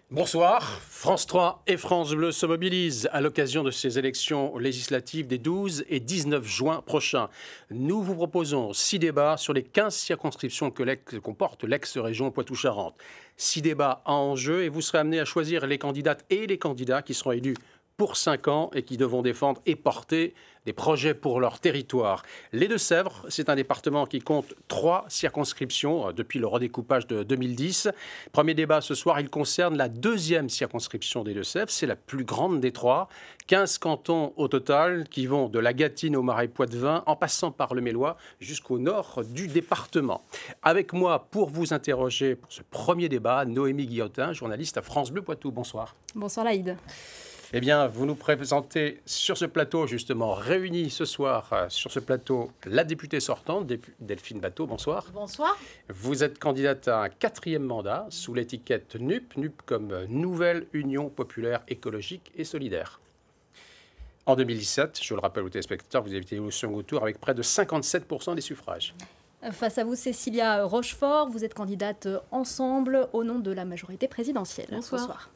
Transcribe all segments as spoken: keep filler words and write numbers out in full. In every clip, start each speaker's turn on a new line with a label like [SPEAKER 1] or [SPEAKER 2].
[SPEAKER 1] Bonsoir. France trois et France Bleu se mobilisent à l'occasion de ces élections législatives des douze et dix-neuf juin prochains. Nous vous proposons six débats sur les quinze circonscriptions que l'ex- comporte l'ex-région Poitou-Charentes. Six débats en enjeu et vous serez amenés à choisir les candidates et les candidats qui seront élus pour cinq ans et qui devront défendre et porter des projets pour leur territoire. Les Deux-Sèvres, c'est un département qui compte trois circonscriptions euh, depuis le redécoupage de deux mille dix. Premier débat ce soir, il concerne la deuxième circonscription des Deux-Sèvres. C'est la plus grande des trois. quinze cantons au total qui vont de la Gâtine au Marais Poitevin en passant par le Mélois jusqu'au nord du département. Avec moi pour vous interroger pour ce premier débat, Noémie Guillotin, journaliste à France Bleu Poitou. Bonsoir.
[SPEAKER 2] Bonsoir Laïd.
[SPEAKER 1] Eh bien, vous nous présentez sur ce plateau, justement, réunis ce soir euh, sur ce plateau, la députée sortante, Dépu- Delphine Batho. Bonsoir.
[SPEAKER 3] Bonsoir.
[SPEAKER 1] Vous êtes candidate à un quatrième mandat sous l'étiquette N U P, N U P comme euh, Nouvelle Union Populaire Écologique et Solidaire. En deux mille dix-sept, je le rappelle aux téléspectateurs, vous avez été au second tour avec près de cinquante-sept pour cent des suffrages.
[SPEAKER 2] Face à vous, Cécilia Rochefort, vous êtes candidate ensemble au nom de la majorité présidentielle.
[SPEAKER 3] Bonsoir.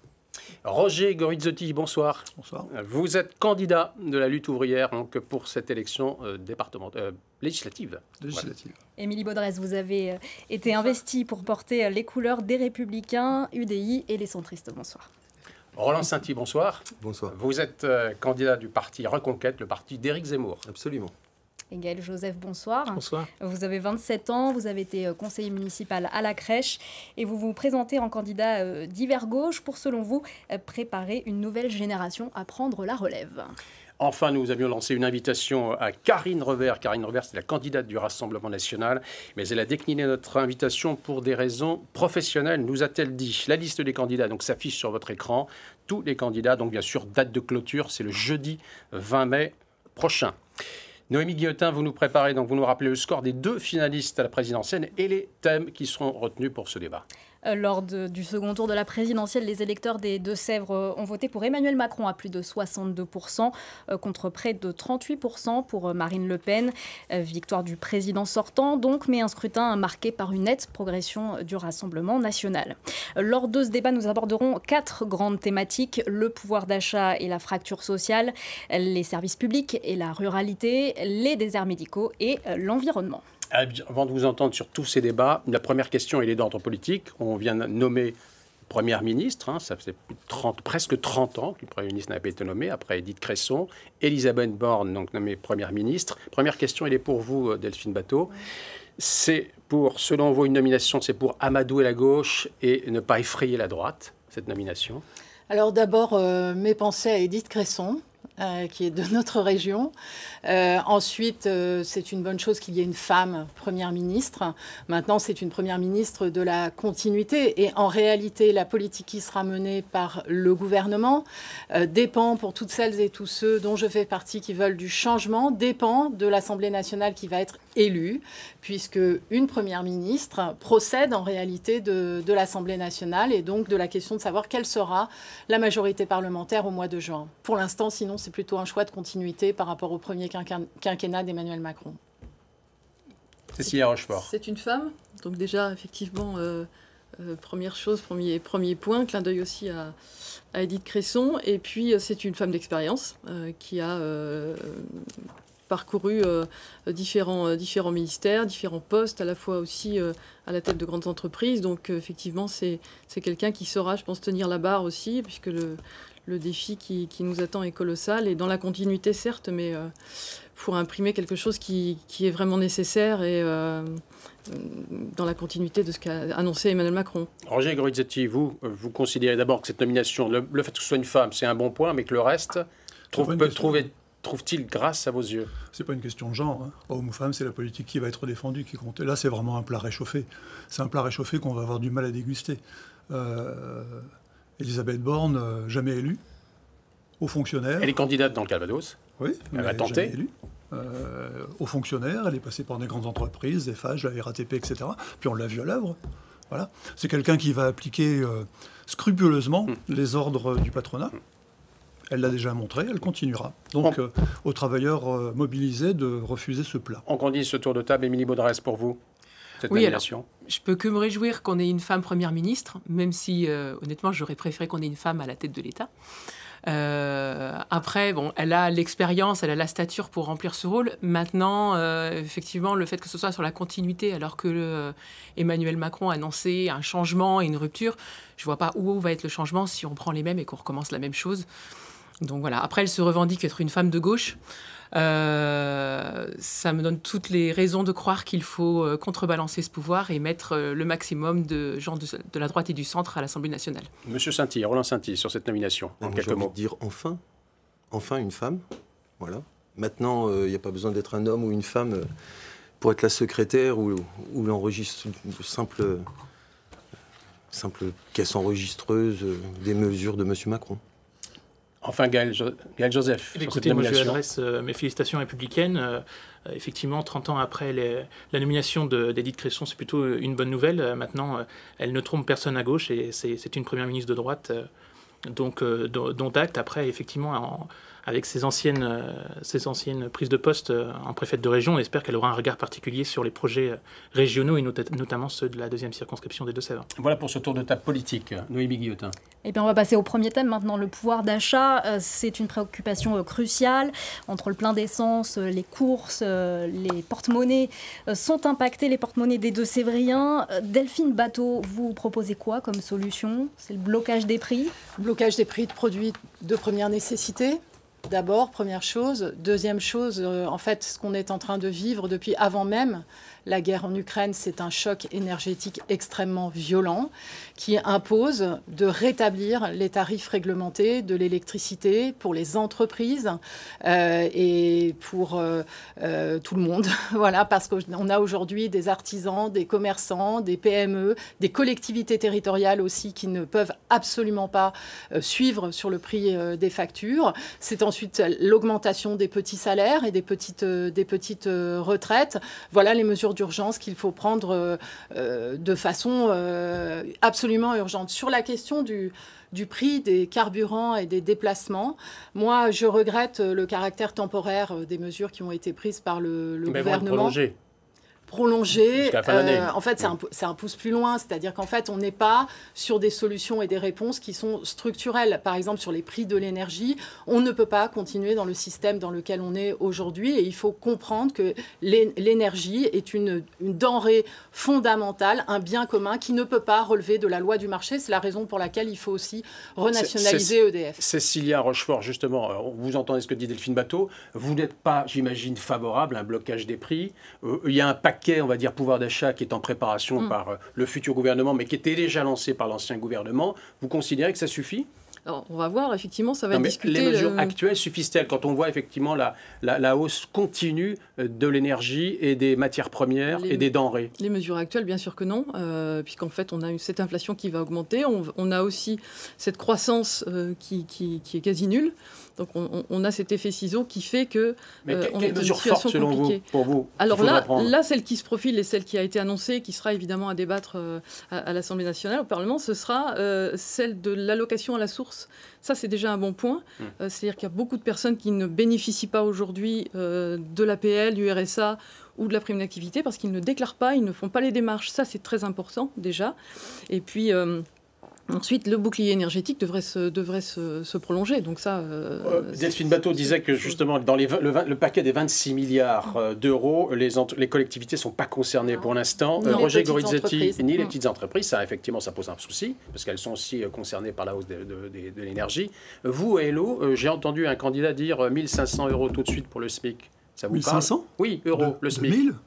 [SPEAKER 1] Roger Gorizzotti, bonsoir.
[SPEAKER 4] Bonsoir.
[SPEAKER 1] Vous êtes candidat de la lutte ouvrière donc, pour cette élection euh, départementale, euh, législative.
[SPEAKER 4] Législative.
[SPEAKER 2] Émilie Baudresse, vous avez euh, été investie pour porter euh, les couleurs des Républicains, U D I et les centristes. Bonsoir.
[SPEAKER 1] Roland Sainty, bonsoir.
[SPEAKER 4] Bonsoir.
[SPEAKER 1] Vous êtes euh, candidat du parti Reconquête, le parti d'Éric Zemmour.
[SPEAKER 4] Absolument.
[SPEAKER 2] Et Gaël Joseph, bonsoir.
[SPEAKER 4] Bonsoir.
[SPEAKER 2] Vous avez vingt-sept ans, vous avez été euh, conseiller municipal à la Crèche et vous vous présentez en candidat euh, d'hiver gauche pour, selon vous, euh, préparer une nouvelle génération à prendre la relève.
[SPEAKER 1] Enfin, nous avions lancé une invitation à Karine Revers. Karine Revers, c'est la candidate du Rassemblement national, mais elle a décliné notre invitation pour des raisons professionnelles, nous a-t-elle dit. La liste des candidats donc s'affiche sur votre écran. Tous les candidats, donc bien sûr, date de clôture, c'est le jeudi vingt mai prochain. Noémie Guillotin, vous nous préparez, donc vous nous rappelez le score des deux finalistes à la présidentielle et les thèmes qui seront retenus pour ce débat.
[SPEAKER 2] Euh, Lors de- du second tour de la présidentielle, les électeurs des Deux-Sèvres euh, ont voté pour Emmanuel Macron à plus de soixante-deux pour cent, euh, contre près de trente-huit pour cent pour euh, Marine Le Pen. Euh, victoire du président sortant, donc, mais un scrutin marqué par une nette progression euh, du Rassemblement national. Euh, Lors de ce débat, nous aborderons quatre grandes thématiques: le pouvoir d'achat et la fracture sociale, les services publics et la ruralité, les déserts médicaux et euh, l'environnement.
[SPEAKER 1] Ah bien, avant de vous entendre sur tous ces débats, la première question elle est d'ordre politique. On vient de nommer Première ministre, hein, ça faisait plus de trente, presque trente ans que le Premier ministre n'avait pas été nommé, après Edith Cresson. Elisabeth Borne, donc nommée Première ministre. Première question, elle est pour vous, Delphine Batho. C'est pour, selon vous, une nomination, c'est pour amadouer la gauche et ne pas effrayer la droite, cette nomination?
[SPEAKER 3] Alors d'abord, euh, mes pensées à Edith Cresson, euh, qui est de notre région. Euh, ensuite, euh, c'est une bonne chose qu'il y ait une femme première ministre. Maintenant, c'est une première ministre de la continuité. Et en réalité, la politique qui sera menée par le gouvernement euh, dépend, pour toutes celles et tous ceux dont je fais partie qui veulent du changement, dépend de l'Assemblée nationale qui va être élue, puisque une première ministre procède en réalité de, de l'Assemblée nationale et donc de la question de savoir quelle sera la majorité parlementaire au mois de juin. Pour l'instant, sinon, c'est plutôt un choix de continuité par rapport au premier quinquin- quinquennat d'Emmanuel Macron.
[SPEAKER 1] Cécilia Rochefort.
[SPEAKER 5] C'est une femme, donc déjà, effectivement, euh, euh, première chose, premier, premier point, clin d'œil aussi à, à Edith Cresson. Et puis, euh, c'est une femme d'expérience euh, qui a euh, parcouru euh, différents, euh, différents ministères, différents postes, à la fois aussi euh, à la tête de grandes entreprises. Donc, euh, effectivement, c'est c'est quelqu'un qui saura, je pense, tenir la barre aussi, puisque le, le défi qui, qui nous attend est colossal. Et dans la continuité, certes, mais euh, pour imprimer quelque chose qui, qui est vraiment nécessaire et euh, dans la continuité de ce qu'a annoncé Emmanuel Macron.
[SPEAKER 1] Roger Gorizzotti, vous, vous considérez d'abord que cette nomination, le, le fait que ce soit une femme, c'est un bon point, mais que le reste, trouve,
[SPEAKER 4] pas une
[SPEAKER 1] peut
[SPEAKER 4] question.
[SPEAKER 1] trouver, trouve-t-il grâce à vos yeux?
[SPEAKER 4] C'est pas une question de genre. Hein. Homme ou femme, c'est la politique qui va être défendue qui compte. Et là, c'est vraiment un plat réchauffé. C'est un plat réchauffé qu'on va avoir du mal à déguster. Euh, Elisabeth Borne, euh, jamais élue, haut fonctionnaire.
[SPEAKER 1] Elle est candidate dans le Calvados.
[SPEAKER 4] Oui,
[SPEAKER 1] Elle
[SPEAKER 4] mais
[SPEAKER 1] va tenter.
[SPEAKER 4] jamais élue. Euh, haut fonctionnaire, elle est passée par des grandes entreprises, des F H, la R A T P, et cetera. Puis on l'a vu à l'œuvre. Voilà. C'est quelqu'un qui va appliquer euh, scrupuleusement
[SPEAKER 1] Mm.
[SPEAKER 4] les ordres du patronat. Elle l'a déjà montré, elle continuera. Donc,
[SPEAKER 1] On-
[SPEAKER 4] euh, aux travailleurs euh, mobilisés de refuser ce plat.
[SPEAKER 1] On conduit ce tour de table. Émilie Baudresse, pour vous. cette
[SPEAKER 6] oui,
[SPEAKER 1] nomination.
[SPEAKER 6] Alors, je peux que me réjouir qu'on ait une femme première ministre, même si, euh, honnêtement, j'aurais préféré qu'on ait une femme à la tête de l'État. Euh, après, bon, elle a l'expérience, elle a la stature pour remplir ce rôle. Maintenant, euh, effectivement, le fait que ce soit sur la continuité, alors que le, Emmanuel Macron a annoncé un changement et une rupture, je vois pas où va être le changement si on prend les mêmes et qu'on recommence la même chose. Donc voilà. Après, elle se revendique être une femme de gauche. Euh, ça me donne toutes les raisons de croire qu'il faut euh, contrebalancer ce pouvoir et mettre euh, le maximum de gens de, de la droite et du centre à l'Assemblée nationale.
[SPEAKER 1] Monsieur Sainty, Roland Sainty, sur cette nomination, en
[SPEAKER 7] Moi,
[SPEAKER 1] quelques
[SPEAKER 7] j'ai envie
[SPEAKER 1] mots.
[SPEAKER 7] de dire enfin, enfin une femme, voilà. Maintenant, il euh, n'y a pas besoin d'être un homme ou une femme euh, pour être la secrétaire ou, ou l'enregistre simple, simple caisse enregistreuse euh, des mesures de Monsieur Macron.
[SPEAKER 1] Enfin, Gaël, jo Gaël Joseph.
[SPEAKER 8] Eh écoutez, moi je lui adresse euh, mes félicitations républicaines. Euh, euh, effectivement, trente ans après les, la nomination d'Édith Cresson, c'est plutôt une bonne nouvelle. Euh, maintenant, euh, elle ne trompe personne à gauche et c'est une première ministre de droite, euh, donc euh, dont acte. Après, effectivement, en, avec ses anciennes, euh, ses anciennes prises de poste euh, en préfète de région, on espère qu'elle aura un regard particulier sur les projets euh, régionaux et not notamment ceux de la deuxième circonscription des Deux-Sèvres.
[SPEAKER 1] Voilà pour ce tour de table politique. Noémie Guillotin.
[SPEAKER 2] Eh bien, on va passer au premier thème maintenant, le pouvoir d'achat. Euh, c'est une préoccupation euh, cruciale. Entre le plein d'essence, euh, les courses, euh, les porte-monnaies euh, sont impactés, les porte-monnaies des Deux-Sévriens. Euh, Delphine Batho, vous proposez quoi comme solution? C'est le blocage des prix?
[SPEAKER 3] Blocage des prix de produits de première nécessité. D'abord, première chose. Deuxième chose, euh, en fait, ce qu'on est en train de vivre depuis avant même la guerre en Ukraine, c'est un choc énergétique extrêmement violent qui impose de rétablir les tarifs réglementés de l'électricité pour les entreprises euh, et pour euh, euh, tout le monde. Voilà, parce qu'on a aujourd'hui des artisans, des commerçants, des P M E, des collectivités territoriales aussi qui ne peuvent absolument pas euh, suivre sur le prix euh, des factures. C'est ensuite l'augmentation des petits salaires et des petites, euh, des petites euh, retraites. Voilà les mesures d'urgence qu'il faut prendre euh, de façon euh, absolument urgente. Sur la question du, du prix des carburants et des déplacements, moi, je regrette le caractère temporaire des mesures qui ont été prises par le, le
[SPEAKER 1] Mais
[SPEAKER 3] gouvernement.
[SPEAKER 1] Prolonger.
[SPEAKER 3] Prolonger,
[SPEAKER 1] euh,
[SPEAKER 3] en fait, c'est un, un pouce plus loin, c'est-à-dire qu'en fait, on n'est pas sur des solutions et des réponses qui sont structurelles. Par exemple, sur les prix de l'énergie, on ne peut pas continuer dans le système dans lequel on est aujourd'hui et il faut comprendre que l'énergie est une, une denrée fondamentale, un bien commun qui ne peut pas relever de la loi du marché. C'est la raison pour laquelle il faut aussi renationaliser E D F.
[SPEAKER 1] Cécilia Rochefort, justement, vous entendez ce que dit Delphine Batho, vous n'êtes pas, j'imagine, favorable à un blocage des prix. Euh, il y a un paquet on va dire, pouvoir d'achat qui est en préparation mmh. par euh, le futur gouvernement, mais qui était déjà lancé par l'ancien gouvernement. Vous considérez que ça suffit?
[SPEAKER 5] Alors, on va voir, effectivement, ça va
[SPEAKER 1] non,
[SPEAKER 5] être
[SPEAKER 1] mais
[SPEAKER 5] discuté.
[SPEAKER 1] Les mesures
[SPEAKER 5] le...
[SPEAKER 1] actuelles suffisent-elles quand on voit effectivement la, la, la hausse continue de l'énergie et des matières premières les, et des denrées?
[SPEAKER 5] Les mesures actuelles, bien sûr que non, euh, puisqu'en fait, on a une, cette inflation qui va augmenter. On, on a aussi cette croissance euh, qui, qui, qui est quasi nulle. Donc, on, on a cet effet ciseau qui fait que...
[SPEAKER 1] Mais
[SPEAKER 5] euh,
[SPEAKER 1] quelles mesures fortes, selon vous, pour vous?
[SPEAKER 5] Alors là, là, celle qui se profile et celle qui a été annoncée, qui sera évidemment à débattre euh, à, à l'Assemblée nationale, au Parlement, ce sera euh, celle de l'allocation à la source. Ça, c'est déjà un bon point. Mmh. Euh, C'est-à-dire qu'il y a beaucoup de personnes qui ne bénéficient pas aujourd'hui euh, de l'A P L, du R S A ou de la prime d'activité parce qu'ils ne déclarent pas, ils ne font pas les démarches. Ça, c'est très important, déjà. Et puis... Euh, Ensuite, le bouclier énergétique devrait se, devrait se, se prolonger. Donc ça, euh,
[SPEAKER 1] euh, Delphine Batho disait que justement, dans les, le, le paquet des vingt-six milliards d'euros, les, les collectivités ne sont pas concernées non. pour l'instant. Euh, Roger Gorizzetti, ni les petites entreprises, ça, effectivement, ça pose un souci, parce qu'elles sont aussi concernées par la hausse de, de, de, de l'énergie. Vous, Hello, euh, j'ai entendu un candidat dire mille cinq cents euros tout de suite pour le SMIC. Ça vous
[SPEAKER 4] mille cinq cents?
[SPEAKER 1] Oui, euros,
[SPEAKER 4] de,
[SPEAKER 1] le SMIC.
[SPEAKER 4] deux mille?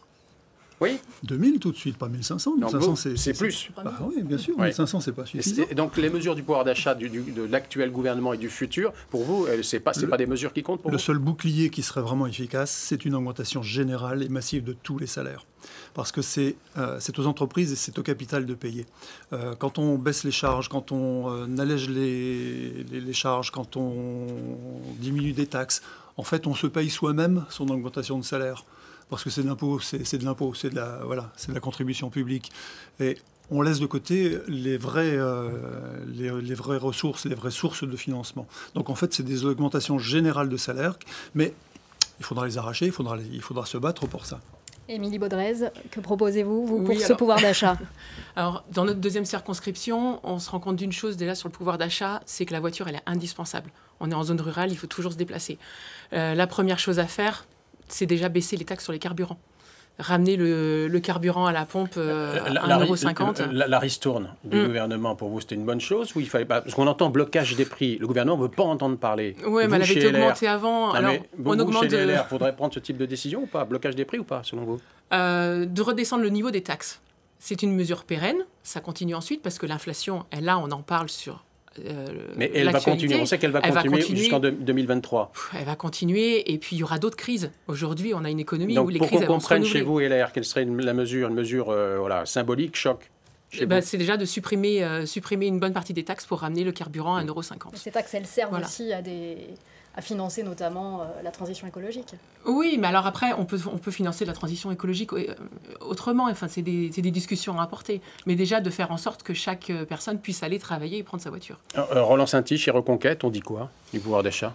[SPEAKER 1] Oui.
[SPEAKER 4] deux mille tout de suite, pas mille cinq cents. mille cinq cents, c'est
[SPEAKER 1] plus.
[SPEAKER 4] Bah oui, bien sûr, ouais. mille cinq cents, c'est pas suffisant.
[SPEAKER 1] Et donc, les mesures du pouvoir d'achat de l'actuel gouvernement et du futur, pour vous, ce n'est pas, pas des mesures qui comptent pour
[SPEAKER 4] Le
[SPEAKER 1] vous?
[SPEAKER 4] seul bouclier qui serait vraiment efficace, c'est une augmentation générale et massive de tous les salaires. Parce que c'est euh, aux entreprises et c'est au capital de payer. Euh, quand on baisse les charges, quand on euh, allège les, les, les charges, quand on diminue des taxes, en fait, on se paye soi-même son augmentation de salaire. Parce que c'est de l'impôt, c'est de l'impôt, c'est de la, voilà, c'est de la contribution publique. Et on laisse de côté les vraies, euh, les, les vraies ressources, les vraies sources de financement. Donc en fait, c'est des augmentations générales de salaire, mais il faudra les arracher, il faudra, les, il faudra se battre pour ça.
[SPEAKER 2] Émilie Baudrez, que proposez-vous vous, pour
[SPEAKER 6] Oui,
[SPEAKER 2] ce
[SPEAKER 6] alors...
[SPEAKER 2] pouvoir d'achat?
[SPEAKER 6] Alors, dans notre deuxième circonscription, on se rend compte d'une chose déjà sur le pouvoir d'achat, c'est que la voiture, elle est indispensable. On est en zone rurale, il faut toujours se déplacer. Euh, la première chose à faire, c'est déjà baisser les taxes sur les carburants. Ramener le, le carburant à la pompe euh, à un euro cinquante.
[SPEAKER 1] La, la, la ristourne du mmh. gouvernement, pour vous, c'était une bonne chose ou il fallait pas... Parce qu'on entend blocage des prix. Le gouvernement ne veut pas entendre parler.
[SPEAKER 6] Oui, mais elle avait été augmentée avant.
[SPEAKER 1] Non, alors, vous, on vous, augmente chez les L R, il faudrait prendre ce type de décision ou pas? Blocage des prix ou pas, selon vous?
[SPEAKER 6] euh, De redescendre le niveau des taxes. C'est une mesure pérenne. Ça continue ensuite parce que l'inflation, elle, là, on en parle sur... Euh,
[SPEAKER 1] mais elle va continuer, on sait qu'elle va, va continuer jusqu'en deux mille vingt-trois.
[SPEAKER 6] Elle va continuer et puis il y aura d'autres crises. Aujourd'hui, on a une économie
[SPEAKER 1] Donc,
[SPEAKER 6] où les
[SPEAKER 1] pour
[SPEAKER 6] crises
[SPEAKER 1] qu'on
[SPEAKER 6] vont se
[SPEAKER 1] comprenne
[SPEAKER 6] renouveler.
[SPEAKER 1] chez vous, L R, quelle serait une, la mesure, une mesure euh, voilà, symbolique, choc?
[SPEAKER 6] Bah, c'est déjà de supprimer, euh, supprimer une bonne partie des taxes pour ramener le carburant à un euro cinquante.
[SPEAKER 2] Ces taxes, elles servent
[SPEAKER 6] voilà.
[SPEAKER 2] aussi à, des, à financer notamment euh, la transition écologique.
[SPEAKER 6] Oui, mais alors après, on peut, on peut financer la transition écologique euh, autrement. Enfin, c'est des, c'est des discussions à apporter. Mais déjà, de faire en sorte que chaque personne puisse aller travailler et prendre sa voiture.
[SPEAKER 1] Euh, Roland Sainty, chez Reconquête, on dit quoi du pouvoir d'achat?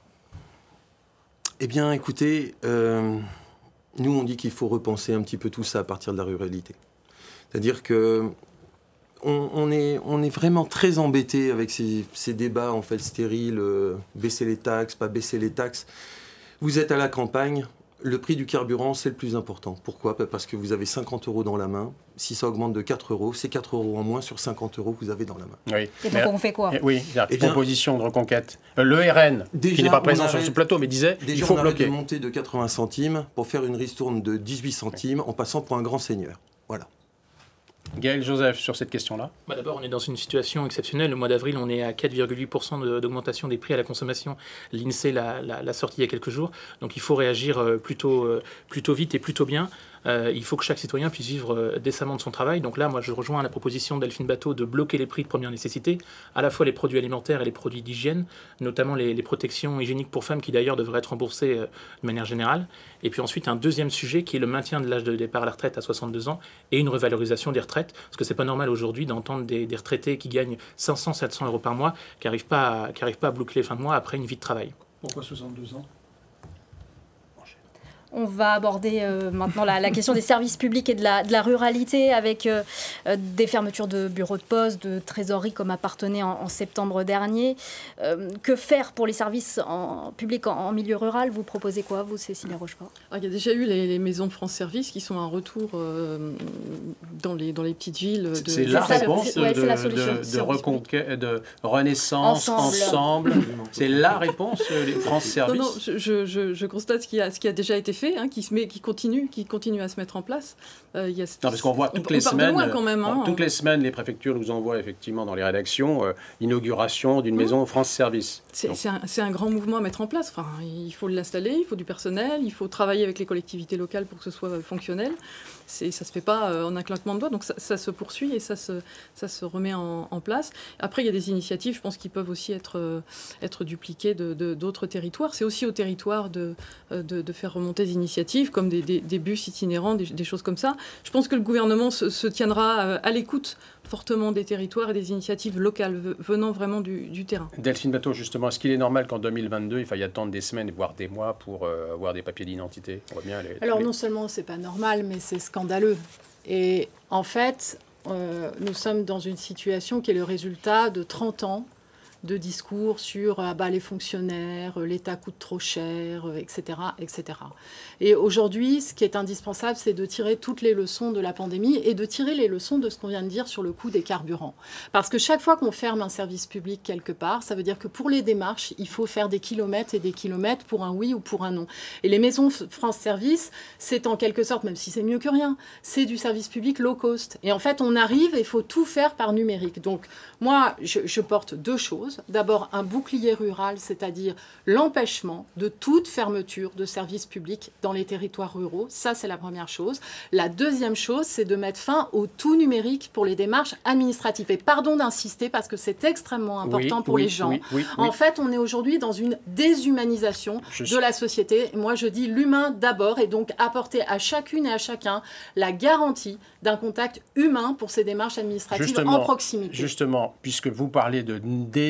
[SPEAKER 7] Eh bien, écoutez, euh, nous, on dit qu'il faut repenser un petit peu tout ça à partir de la ruralité. C'est-à-dire que on, on, est, on est vraiment très embêté avec ces, ces débats en fait stériles, euh, baisser les taxes, pas baisser les taxes. Vous êtes à la campagne, le prix du carburant, c'est le plus important. Pourquoi? Parce que vous avez cinquante euros dans la main. Si ça augmente de quatre euros, c'est quatre euros en moins sur cinquante euros que vous avez dans la main.
[SPEAKER 1] Oui.
[SPEAKER 2] Et donc, on fait quoi?
[SPEAKER 1] Oui, la eh proposition de Reconquête. Le R N, déjà, qui n'est pas présent arrête, sur ce plateau, mais disait
[SPEAKER 7] déjà,
[SPEAKER 1] il faut
[SPEAKER 7] on
[SPEAKER 1] bloquer.
[SPEAKER 7] De monter de quatre-vingts centimes pour faire une ristourne de dix-huit centimes en passant pour un grand seigneur. Voilà.
[SPEAKER 1] Gaël Joseph, sur cette question-là.
[SPEAKER 8] Bah D'abord, on est dans une situation exceptionnelle. Le mois d'avril, on est à quatre virgule huit pour cent d'augmentation des prix à la consommation. L'INSEE l'a sorti il y a quelques jours. Donc il faut réagir plutôt, plutôt vite et plutôt bien. Euh, il faut que chaque citoyen puisse vivre euh, décemment de son travail. Donc là, moi, je rejoins la proposition d'Elphine Batho de bloquer les prix de première nécessité, à la fois les produits alimentaires et les produits d'hygiène, notamment les, les protections hygiéniques pour femmes qui d'ailleurs devraient être remboursées euh, de manière générale. Et puis ensuite, un deuxième sujet qui est le maintien de l'âge de départ à la retraite à soixante-deux ans et une revalorisation des retraites. Parce que c'est pas normal aujourd'hui d'entendre des, des retraités qui gagnent cinq cents, sept cents euros par mois, qui n'arrivent pas, à, qui n'arrivent pas à boucler les fins de mois après une vie de travail.
[SPEAKER 4] Pourquoi soixante-deux ans ?
[SPEAKER 2] On va aborder euh, maintenant la, la question des services publics et de la, de la ruralité avec euh, euh, des fermetures de bureaux de poste, de trésorerie comme appartenait en, en septembre dernier. Euh, que faire pour les services en, publics en, en milieu rural? Vous proposez quoi, vous, Cécilia Rochefort?
[SPEAKER 5] Il y a déjà eu les, les maisons France Service qui sont un retour euh, dans, les, dans les petites villes.
[SPEAKER 1] C'est la réponse de,
[SPEAKER 2] ouais,
[SPEAKER 1] de,
[SPEAKER 2] la solution,
[SPEAKER 1] de, de, reconquête, de Renaissance, Ensemble. ensemble. C'est la réponse, les France Service.
[SPEAKER 5] Non, non, je, je, je constate ce qui, a, ce qui a déjà été fait. Hein, qui, se met, qui, continue, qui continue à se mettre en place.
[SPEAKER 1] Euh, y a, non, parce qu'on voit toutes
[SPEAKER 5] on,
[SPEAKER 1] les
[SPEAKER 5] on
[SPEAKER 1] semaines,
[SPEAKER 5] loin quand même, hein,
[SPEAKER 1] toutes les semaines, les préfectures nous envoient effectivement dans les rédactions euh, l'inauguration d'une mmh. maison France Service.
[SPEAKER 5] C'est un, un grand mouvement à mettre en place. Enfin, il faut l'installer, il faut du personnel, il faut travailler avec les collectivités locales pour que ce soit fonctionnel. Ça ne se fait pas euh, en un claquement de doigts, donc ça, ça se poursuit et ça se, ça se remet en, en place. Après, il y a des initiatives, je pense, qui peuvent aussi être, euh, être dupliquées de, de, d'autres territoires. C'est aussi au territoire de, de, de faire remonter des initiatives, comme des, des, des bus itinérants, des, des choses comme ça. Je pense que le gouvernement se, se tiendra à l'écoute fortement des territoires et des initiatives locales venant vraiment du, du terrain.
[SPEAKER 1] Delphine Batho, justement, est-ce qu'il est normal qu'en deux mille vingt-deux, il faille attendre des semaines, voire des mois pour euh, avoir des papiers d'identité? On voit bien les,
[SPEAKER 3] Alors
[SPEAKER 1] les...
[SPEAKER 3] non seulement c'est pas normal, mais c'est scandaleux. Et en fait, euh, nous sommes dans une situation qui est le résultat de trente ans de discours sur ah bah, les fonctionnaires, l'État coûte trop cher, et cetera, et cetera. Et aujourd'hui, ce qui est indispensable, c'est de tirer toutes les leçons de la pandémie et de tirer les leçons de ce qu'on vient de dire sur le coût des carburants. Parce que chaque fois qu'on ferme un service public quelque part, ça veut dire que pour les démarches, il faut faire des kilomètres et des kilomètres pour un oui ou pour un non. Et les maisons France Service, c'est en quelque sorte, même si c'est mieux que rien, c'est du service public low cost. Et en fait, on arrive et il faut tout faire par numérique. Donc moi, je, je porte deux choses. D'abord, un bouclier rural, c'est-à-dire l'empêchement de toute fermeture de services publics dans les territoires ruraux. Ça, c'est la première chose. La deuxième chose, c'est de mettre fin au tout numérique pour les démarches administratives. Et pardon d'insister, parce que c'est extrêmement important oui, pour
[SPEAKER 1] oui,
[SPEAKER 3] les gens.
[SPEAKER 1] Oui, oui,
[SPEAKER 3] en
[SPEAKER 1] oui.
[SPEAKER 3] fait, on est aujourd'hui dans une déshumanisation je de la société. Moi, je dis l'humain d'abord, et donc apporter à chacune et à chacun la garantie d'un contact humain pour ces démarches administratives
[SPEAKER 1] justement,
[SPEAKER 3] en proximité.
[SPEAKER 1] Justement, puisque vous parlez de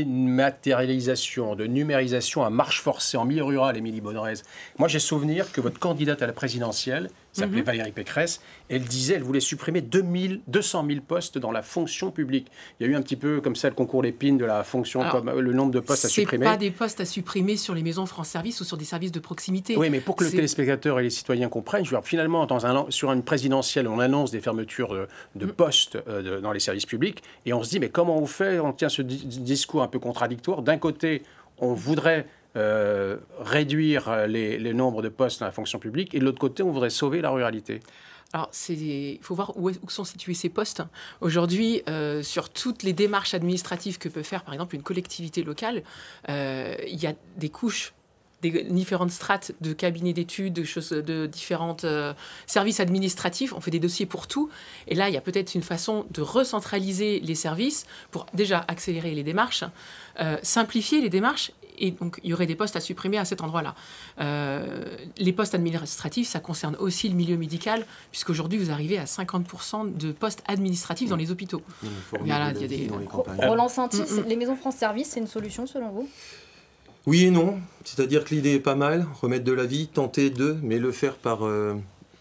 [SPEAKER 1] dématérialisation, de numérisation à marche forcée en milieu rural, Émilie Baudrez, moi j'ai souvenir que votre candidate à la présidentielle s'appelait
[SPEAKER 6] Mm-hmm.
[SPEAKER 1] Valérie Pécresse. Elle disait, elle voulait supprimer deux cent mille postes dans la fonction publique. Il y a eu un petit peu comme ça le concours Lépine de la fonction,
[SPEAKER 6] Alors,
[SPEAKER 1] comme le nombre de postes à supprimer.
[SPEAKER 6] C'est pas des postes à supprimer sur les maisons France Service ou sur des services de proximité.
[SPEAKER 1] Oui, mais pour que le
[SPEAKER 6] C'est-
[SPEAKER 1] téléspectateur et les citoyens comprennent, je veux dire, finalement, dans un, sur une présidentielle, on annonce des fermetures de, de postes euh, de- dans les services publics, et on se dit, mais comment on fait? On tient ce di- discours un peu contradictoire. D'un côté, on voudrait euh, réduire les, les nombres de postes dans la fonction publique, et de l'autre côté, on voudrait sauver la ruralité.
[SPEAKER 6] Alors, il faut voir où, est- où sont situés ces postes. Aujourd'hui, euh, sur toutes les démarches administratives que peut faire, par exemple, une collectivité locale, euh, il y a des couches, des différentes strates de cabinets d'études, de, choses, de différents euh, services administratifs. On fait des dossiers pour tout. Et là, il y a peut-être une façon de recentraliser les services pour déjà accélérer les démarches, euh, simplifier les démarches. Et donc, il y aurait des postes à supprimer à cet endroit-là. Euh, les postes administratifs, ça concerne aussi le milieu médical, puisqu'aujourd'hui, vous arrivez à cinquante pour cent de postes administratifs dans les hôpitaux.
[SPEAKER 7] Il faut
[SPEAKER 6] Il y a
[SPEAKER 7] remettre
[SPEAKER 6] là,
[SPEAKER 7] de
[SPEAKER 6] il y a
[SPEAKER 7] la vie
[SPEAKER 6] des-
[SPEAKER 7] dans les
[SPEAKER 2] Ro-
[SPEAKER 7] campagnes.
[SPEAKER 2] Roland Sainty,
[SPEAKER 6] Mm-mm.
[SPEAKER 2] les maisons France Service, c'est une solution selon vous?
[SPEAKER 7] Oui et non. C'est-à-dire que l'idée est pas mal, remettre de la vie, tenter de, mais le faire par euh,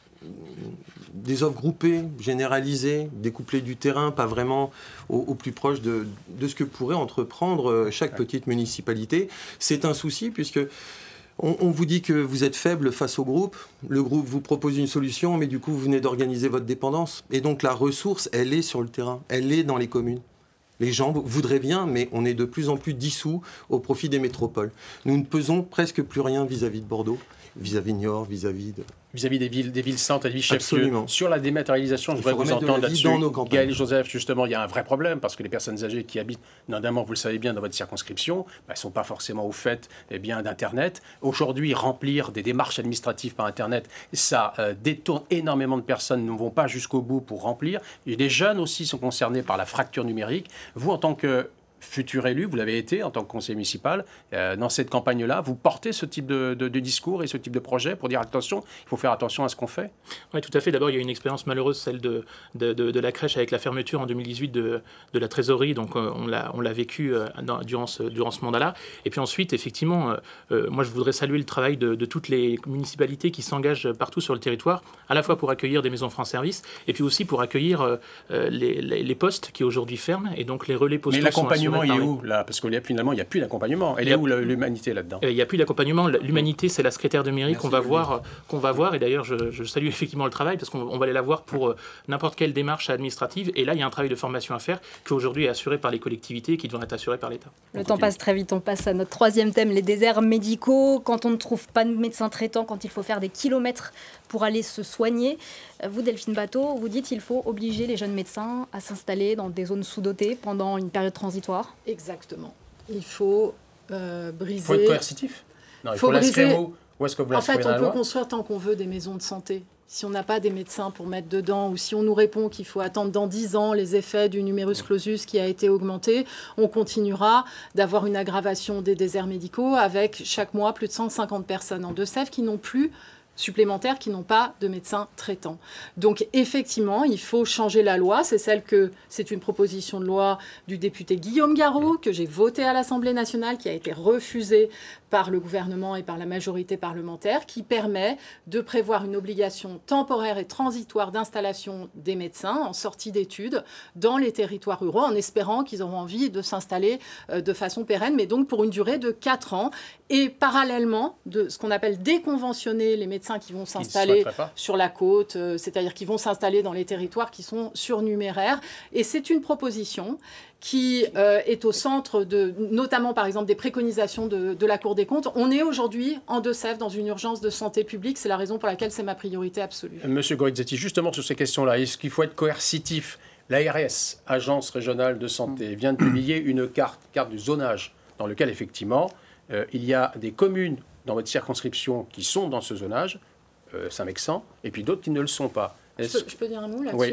[SPEAKER 7] des offres groupées, généralisées, découplées du terrain, pas vraiment au, au plus proche de, de ce que pourrait entreprendre euh, chaque petite municipalité. C'est un souci puisque on, on vous dit que vous êtes faible face au groupe, le groupe vous propose une solution, mais du coup vous venez d'organiser votre dépendance. Et donc la ressource, elle est sur le terrain, elle est dans les communes. Les gens voudraient bien, mais on est de plus en plus dissous au profit des métropoles. Nous ne pesons presque plus rien vis-à-vis de Bordeaux, vis-à-vis de Niort, vis-à-vis de...
[SPEAKER 1] Vis-à-vis des villes, des villes centres et des villes chefs-lieux.
[SPEAKER 7] Absolument.
[SPEAKER 1] Sur la dématérialisation, je
[SPEAKER 7] Il
[SPEAKER 1] voudrais
[SPEAKER 7] faut
[SPEAKER 1] vous
[SPEAKER 7] remettre de
[SPEAKER 1] entendre
[SPEAKER 7] la vie
[SPEAKER 1] là-dessus.
[SPEAKER 7] dans nos campagnes.
[SPEAKER 1] Gaël Joseph, justement, il y a un vrai problème parce que les personnes âgées qui habitent, notamment, vous le savez bien, dans votre circonscription, bah, elles ne sont pas forcément au fait eh bien, d'Internet. Aujourd'hui, remplir des démarches administratives par Internet, ça euh, détourne énormément de personnes, ne vont pas jusqu'au bout pour remplir. Et les jeunes aussi sont concernés par la fracture numérique. Vous, en tant que futur élu, vous l'avez été en tant que conseiller municipal, euh, dans cette campagne-là, vous portez ce type de, de- de discours et ce type de projet pour dire attention, il faut faire attention à ce qu'on fait.
[SPEAKER 8] Oui, tout à fait. D'abord, il y a une expérience malheureuse, celle de, de, de- de la crèche avec la fermeture en deux mille dix-huit de, de la trésorerie. Donc, euh, on l'a on l'a vécu euh, dans- durant ce, durant ce mandat-là. Et puis ensuite, effectivement, euh, euh, moi, je voudrais saluer le travail de, de toutes les municipalités qui s'engagent partout sur le territoire, à la fois pour accueillir des maisons France Service et puis aussi pour accueillir euh, euh, les, les- les postes qui aujourd'hui ferment. Et donc, les relais postaux
[SPEAKER 1] Mais
[SPEAKER 8] sont
[SPEAKER 1] l'accompagnement,
[SPEAKER 8] assurés
[SPEAKER 1] il est
[SPEAKER 8] par les-
[SPEAKER 1] où là? Parce que là, finalement, il n'y a plus d'accompagnement. Elle
[SPEAKER 8] Il y
[SPEAKER 1] est
[SPEAKER 8] a-
[SPEAKER 1] où la- l'humanité là-dedans?
[SPEAKER 8] Euh, Il n'y a plus d'accompagnement. L'humanité, c'est la secrétaire de mairie
[SPEAKER 1] Merci
[SPEAKER 8] qu'on va
[SPEAKER 1] de le
[SPEAKER 8] voir, euh, qu'on va voir. Et d'ailleurs, je, je salue effectivement le travail parce qu'on on va aller la voir pour euh, n'importe quelle démarche administrative. Et là, il y a un travail de formation à faire qui aujourd'hui est assuré par les collectivités et qui devrait être assuré par l'État.
[SPEAKER 2] Le temps passe très vite, on passe à notre troisième thème, les déserts médicaux. Quand on ne trouve pas de médecin traitant, quand il faut faire des kilomètres pour aller se soigner. Vous, Delphine Bateau, vous dites qu'il faut obliger les jeunes médecins à s'installer dans des zones sous-dotées pendant une période transitoire.
[SPEAKER 3] Exactement. Il faut euh, briser...
[SPEAKER 1] Il faut être coercitif. Non, il
[SPEAKER 3] Faut
[SPEAKER 1] faut l'inscrire
[SPEAKER 3] briser-
[SPEAKER 1] où? Où est-ce que vous
[SPEAKER 3] En
[SPEAKER 1] l'inscrivez
[SPEAKER 3] fait,
[SPEAKER 1] dans
[SPEAKER 3] on
[SPEAKER 1] la
[SPEAKER 3] peut
[SPEAKER 1] loi?
[SPEAKER 3] construire tant qu'on veut des maisons de santé. Si on n'a pas des médecins pour mettre dedans, ou si on nous répond qu'il faut attendre dans dix ans les effets du numerus clausus qui a été augmenté, on continuera d'avoir une aggravation des déserts médicaux avec chaque mois plus de cent cinquante personnes en Deux-Sèvres qui n'ont plus supplémentaires qui n'ont pas de médecin traitant. Donc effectivement, il faut changer la loi. C'est celle que c'est une proposition de loi du député Guillaume Garot que j'ai votée à l'Assemblée nationale, qui a été refusée par le gouvernement et par la majorité parlementaire, qui permet de prévoir une obligation temporaire et transitoire d'installation des médecins en sortie d'études dans les territoires ruraux, en espérant qu'ils auront envie de s'installer euh, de façon pérenne, mais donc pour une durée de quatre ans. Et parallèlement, de ce qu'on appelle déconventionner les médecins qui vont
[SPEAKER 1] Qui ne
[SPEAKER 3] s'installer
[SPEAKER 1] souhaiteraient pas.
[SPEAKER 3] sur la côte, euh, c'est-à-dire qui vont s'installer dans les territoires qui sont surnuméraires. Et c'est une proposition qui euh, est au centre de, notamment par exemple, des préconisations de, de la Cour des comptes. On est aujourd'hui en Deux-Sèvres dans une urgence de santé publique. C'est la raison pour laquelle c'est ma priorité absolue.
[SPEAKER 1] Monsieur Gorizzetti, justement sur ces questions-là, est-ce qu'il faut être coercitif? L'A R S, Agence régionale de santé, vient de publier une carte, carte du zonage, dans lequel effectivement euh, il y a des communes dans votre circonscription qui sont dans ce zonage, euh, Saint-Mexan, et puis d'autres qui ne le sont pas.
[SPEAKER 3] Je
[SPEAKER 1] Est-ce-
[SPEAKER 3] peux, je peux dire un mot là-dessus?
[SPEAKER 1] Oui.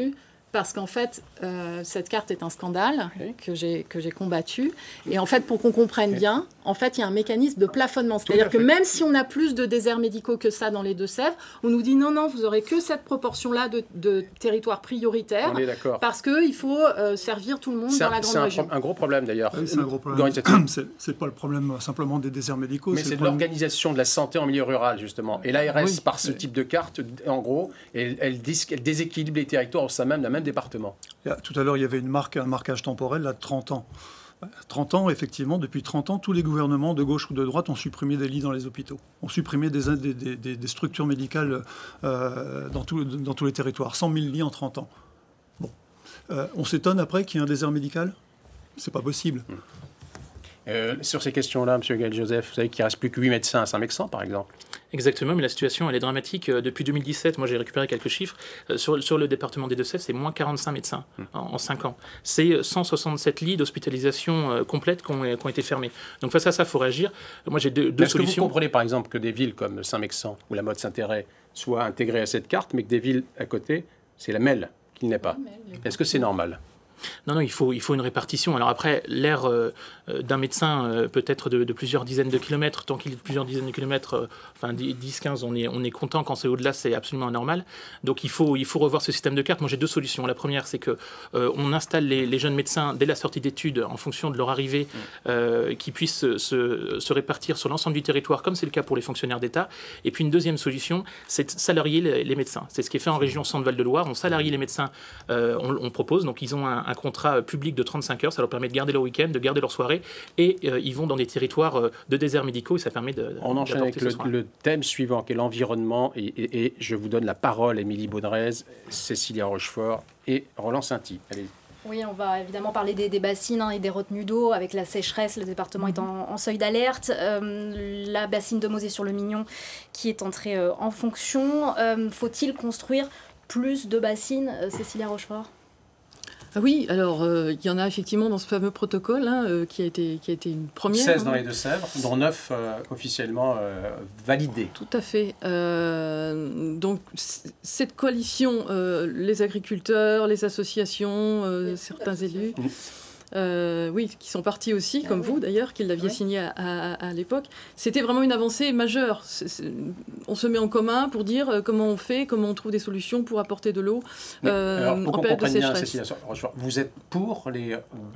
[SPEAKER 3] Parce qu'en fait, euh, cette carte est un scandale
[SPEAKER 1] oui.
[SPEAKER 3] que j'ai que j'ai combattu. Et en fait, pour qu'on comprenne oui. bien, en fait, il y a un mécanisme de plafonnement. C'est-à-dire que même si on a plus de déserts médicaux que ça dans les Deux-Sèvres, on nous dit non, non, vous aurez que cette proportion-là de, de territoires prioritaires.
[SPEAKER 1] On est d'accord.
[SPEAKER 3] Parce qu'il faut euh, servir tout le monde dans la grande
[SPEAKER 1] un
[SPEAKER 3] région.
[SPEAKER 1] C'est un gros problème d'ailleurs.
[SPEAKER 4] Oui, c'est un gros problème. C'est pas le problème simplement des déserts médicaux.
[SPEAKER 1] Mais c'est de
[SPEAKER 4] problème...
[SPEAKER 1] l'organisation de la santé en milieu rural, justement. Et l'A R S, oui, par ce oui. type de carte, en gros, elle, elle, elle déséquilibre les territoires au sein même d'un même département.
[SPEAKER 4] Tout à l'heure, il y avait une marque, un marquage temporel là, de trente ans. trente ans, effectivement, depuis trente ans, tous les gouvernements de gauche ou de droite ont supprimé des lits dans les hôpitaux, ont supprimé des, des, des, des structures médicales euh, dans, tout, dans tous les territoires. cent mille lits en trente ans. Bon. Euh, on s'étonne après qu'il y ait un désert médical ? C'est pas possible.
[SPEAKER 1] Hum. Euh, sur ces questions-là, M. Gaël-Joseph, vous savez qu'il ne reste plus que huit médecins à Saint-Mexan, par exemple.
[SPEAKER 8] Exactement, mais la situation, elle est dramatique. Depuis deux mille dix-sept, moi j'ai récupéré quelques chiffres. Sur, sur le département des Deux-Sèvres, c'est moins quarante-cinq médecins mmh. en, en cinq ans. C'est cent soixante-sept lits d'hospitalisation euh, complète qui ont, qui ont été fermés. Donc face à ça, il faut réagir. Moi j'ai deux, deux
[SPEAKER 1] Est-ce
[SPEAKER 8] solutions.
[SPEAKER 1] Est-ce que vous comprenez par exemple que des villes comme Saint-Mexan ou la Motte-Saint-Héret soient intégrées à cette carte, mais que des villes à côté, c'est la Melle qui n'est pas ? Est-ce que c'est normal ?
[SPEAKER 8] Non, non, il faut, il faut une répartition. Alors après, l'aire euh, d'un médecin euh, peut être de, de plusieurs dizaines de kilomètres. Tant qu'il est de plusieurs dizaines de kilomètres, euh, enfin dix, quinze, on est, on est content. Quand c'est au-delà, c'est absolument anormal. Donc il faut, il faut revoir ce système de carte. Moi, j'ai deux solutions. La première, c'est qu'on euh, installe les, les jeunes médecins dès la sortie d'études, en fonction de leur arrivée, euh, qui puissent se, se, se répartir sur l'ensemble du territoire, comme c'est le cas pour les fonctionnaires d'État. Et puis une deuxième solution, c'est de salarier les, les médecins. C'est ce qui est fait en région Centre-Val de Loire. On salarie les médecins, euh, on, on propose. Donc ils ont un un contrat public de trente-cinq heures, ça leur permet de garder leur week-end, de garder leur soirée, et euh, ils vont dans des territoires euh, de déserts médicaux, et ça permet de...
[SPEAKER 1] On enchaîne avec le, le thème suivant, qui est l'environnement, et, et, et je vous donne la parole, Émilie Baudrez, Cécilia Rochefort et Roland Sainty. Allez.
[SPEAKER 2] Oui, on va évidemment parler des, des bassines hein, et des retenues d'eau. Avec la sécheresse, le département est en, en seuil d'alerte. Euh, la bassine de Mosée-sur-le-Mignon qui est entrée euh, en fonction. Euh, faut-il construire plus de bassines, euh, Cécilia Rochefort ?
[SPEAKER 5] Ah oui, alors euh, il y en a effectivement dans ce fameux protocole hein, euh, qui, a été, qui a été une première.
[SPEAKER 1] seize dans
[SPEAKER 5] hein.
[SPEAKER 1] les Deux-Sèvres, dont neuf euh, officiellement euh, validés.
[SPEAKER 5] Tout à fait. Euh, donc c- cette coalition, euh, les agriculteurs, les associations, euh, certains élus... Mmh. Euh, oui, qui sont partis aussi, comme ah, vous oui. d'ailleurs, qui l'aviez oui. signé à, à, à l'époque. C'était vraiment une avancée majeure. C'est, c'est, on se met en commun pour dire euh, comment on fait, comment on trouve des solutions pour apporter de l'eau euh,
[SPEAKER 1] alors, pour
[SPEAKER 5] en période de sécheresse.
[SPEAKER 1] Bien, vous êtes pour les,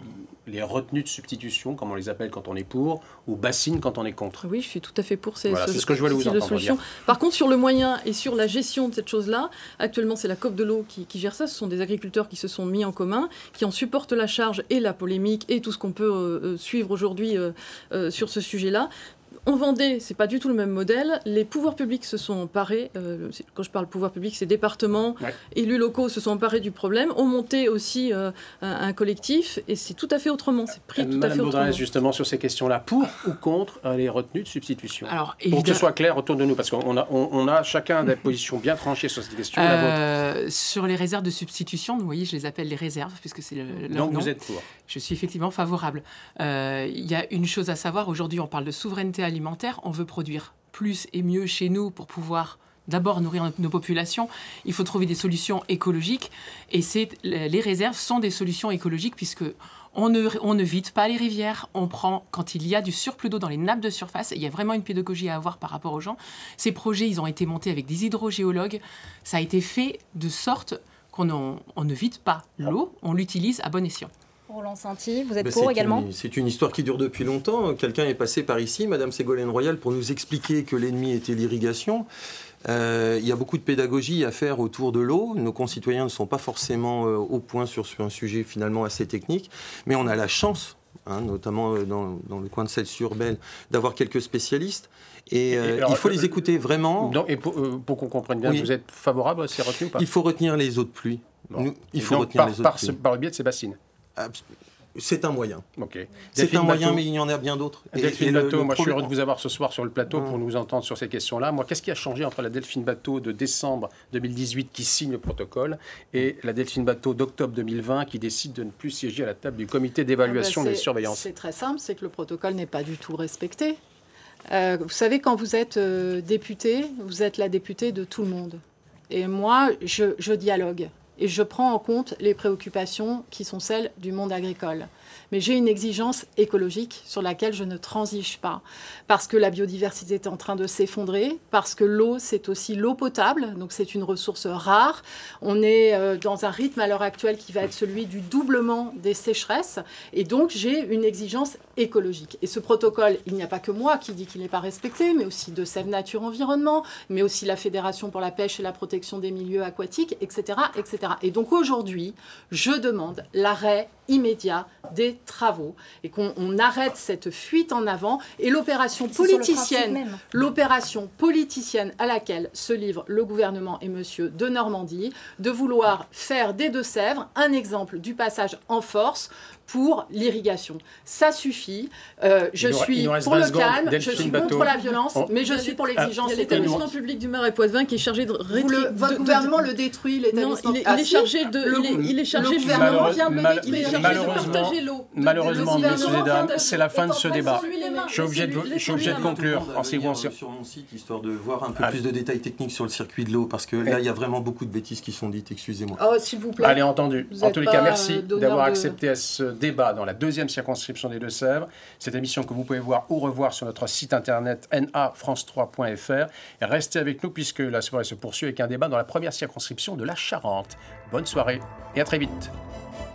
[SPEAKER 1] les retenues de substitution, comme on les appelle quand on est pour, ou bassines quand on est contre ?
[SPEAKER 5] Oui, je suis tout à fait pour ces
[SPEAKER 1] voilà, ce, c'est ce que je voulais vous entendre
[SPEAKER 5] solutions. Dire. Par contre, sur le moyen et sur la gestion de cette chose-là, actuellement, c'est la COP de l'eau qui, qui gère ça. Ce sont des agriculteurs qui se sont mis en commun, qui en supportent la charge et la polémique et tout ce qu'on peut euh, suivre aujourd'hui euh, euh, sur ce sujet-là. On vendait, c'est pas du tout le même modèle. Les pouvoirs publics se sont emparés. Euh, quand je parle pouvoir public, c'est départements, ouais. élus locaux se sont emparés du problème, ont monté aussi euh, un, un collectif, et c'est tout à fait autrement. C'est pris tout
[SPEAKER 1] Madame
[SPEAKER 5] à fait
[SPEAKER 1] Baudrez,
[SPEAKER 5] autrement.
[SPEAKER 1] Justement sur ces questions-là, pour ou contre euh, les retenues de substitution ?
[SPEAKER 6] Alors,
[SPEAKER 1] pour que ce soit clair autour de nous, parce qu'on a, on, on a chacun des positions bien tranchées sur cette question.
[SPEAKER 6] Euh, sur les réserves de substitution, vous voyez, je les appelle les réserves, puisque c'est le, leur
[SPEAKER 1] Donc
[SPEAKER 6] nom.
[SPEAKER 1] vous êtes pour ?
[SPEAKER 6] Je suis effectivement favorable. Il euh, y a une chose à savoir, aujourd'hui on parle de souveraineté alimentaire, on veut produire plus et mieux chez nous pour pouvoir d'abord nourrir nos populations. Il faut trouver des solutions écologiques, et c'est, les réserves sont des solutions écologiques, puisque on ne, on ne vide pas les rivières, on prend, quand il y a du surplus d'eau dans les nappes de surface, et il y a vraiment une pédagogie à avoir par rapport aux gens. Ces projets, ils ont été montés avec des hydrogéologues, ça a été fait de sorte qu'on en, on ne vide pas l'eau, on l'utilise à bon escient.
[SPEAKER 2] Roland Sainty, vous êtes
[SPEAKER 7] ben
[SPEAKER 2] pour
[SPEAKER 7] c'est
[SPEAKER 2] également
[SPEAKER 7] une, C'est une histoire qui dure depuis longtemps. Quelqu'un est passé par ici, Madame Ségolène Royal, pour nous expliquer que l'ennemi était l'irrigation. Euh, il y a beaucoup de pédagogie à faire autour de l'eau. Nos concitoyens ne sont pas forcément euh, au point sur, sur un sujet finalement assez technique. Mais on a la chance, hein, notamment euh, dans, dans le coin de Celles-sur-Belle, d'avoir quelques spécialistes. Et, euh, et alors, il faut les écouter vraiment.
[SPEAKER 1] Donc, et pour, euh, pour qu'on comprenne bien, oui. Vous êtes favorable à ces retenues ou pas ?
[SPEAKER 7] Il faut retenir les eaux de pluie. Bon. Nous, il faut
[SPEAKER 1] donc,
[SPEAKER 7] retenir
[SPEAKER 1] par,
[SPEAKER 7] les eaux
[SPEAKER 1] par,
[SPEAKER 7] de pluie.
[SPEAKER 1] Ce, par le biais de ces bassines.
[SPEAKER 7] C'est un moyen.
[SPEAKER 1] Okay.
[SPEAKER 7] C'est
[SPEAKER 1] Delphine
[SPEAKER 7] un moyen,
[SPEAKER 1] Bateau.
[SPEAKER 7] Mais il y en a bien d'autres.
[SPEAKER 1] Et, Delphine et
[SPEAKER 7] le,
[SPEAKER 1] Bateau,
[SPEAKER 7] le
[SPEAKER 1] moi
[SPEAKER 7] problème...
[SPEAKER 1] je suis heureux de vous avoir ce soir sur le plateau
[SPEAKER 7] mmh.
[SPEAKER 1] pour nous entendre sur ces questions-là. Moi, qu'est-ce qui a changé entre la Delphine Bateau de décembre deux mille dix-huit qui signe le protocole et la Delphine Bateau d'octobre deux mille vingt qui décide de ne plus siéger à la table du comité d'évaluation ah ben et de surveillance ?
[SPEAKER 3] C'est très simple, c'est que le protocole n'est pas du tout respecté. Euh, vous savez, quand vous êtes euh, député, vous êtes la députée de tout le monde. Et moi, je, je dialogue. et je prends en compte les préoccupations qui sont celles du monde agricole. Mais j'ai une exigence écologique sur laquelle je ne transige pas. Parce que la biodiversité est en train de s'effondrer, parce que l'eau, c'est aussi l'eau potable, donc c'est une ressource rare. On est euh, dans un rythme à l'heure actuelle qui va être celui du doublement des sécheresses. Et donc, j'ai une exigence écologique. Et ce protocole, il n'y a pas que moi qui dis qu'il n'est pas respecté, mais aussi de Sève Nature Environnement, mais aussi la Fédération pour la pêche et la protection des milieux aquatiques, et cetera, et cetera. Et donc aujourd'hui, je demande l'arrêt immédiat des travaux et qu'on on arrête cette fuite en avant et l'opération politicienne, l'opération politicienne à laquelle se livre le gouvernement et monsieur de Normandie, de vouloir faire des Deux-Sèvres un exemple du passage en force pour l'irrigation. Ça suffit. Euh, je
[SPEAKER 1] nous,
[SPEAKER 3] suis pour le calme,
[SPEAKER 1] Delphine
[SPEAKER 3] je suis
[SPEAKER 1] Bateau.
[SPEAKER 3] contre la violence,
[SPEAKER 1] On...
[SPEAKER 3] mais je suis pour l'exigence.
[SPEAKER 5] Il y a l'établissement public du Marais Poitevin qui est chargé de...
[SPEAKER 3] Vous le, votre
[SPEAKER 5] de,
[SPEAKER 3] gouvernement
[SPEAKER 5] de,
[SPEAKER 3] le détruit, l'établissement.
[SPEAKER 5] Non, il est, il est chargé de...
[SPEAKER 3] Le,
[SPEAKER 5] il, est, il est chargé
[SPEAKER 3] le
[SPEAKER 5] de...
[SPEAKER 3] gouvernement vient de le
[SPEAKER 1] mal,
[SPEAKER 3] détruire.
[SPEAKER 5] Il est chargé de partager l'eau.
[SPEAKER 1] Malheureusement, messieurs et dames, c'est la fin de ce débat. Je suis obligé de, je suis obligé de conclure. En
[SPEAKER 7] sur mon site, histoire de voir un peu
[SPEAKER 1] Allez.
[SPEAKER 7] plus de détails techniques sur le circuit de l'eau, parce que là, il y a vraiment beaucoup de bêtises qui sont dites, excusez-moi.
[SPEAKER 3] Oh, s'il vous plaît.
[SPEAKER 1] Allez, entendu.
[SPEAKER 3] Vous
[SPEAKER 1] En tous les
[SPEAKER 3] êtes
[SPEAKER 1] cas,
[SPEAKER 3] pas,
[SPEAKER 1] merci
[SPEAKER 3] euh, donneur
[SPEAKER 1] d'avoir
[SPEAKER 3] de-
[SPEAKER 1] accepté à ce débat dans la deuxième circonscription des Deux-Sèvres. Cette émission que vous pouvez voir ou revoir sur notre site internet n a france trois point f r. Et restez avec nous puisque la soirée se poursuit avec un débat dans la première circonscription de la Charente. Bonne soirée et à très vite.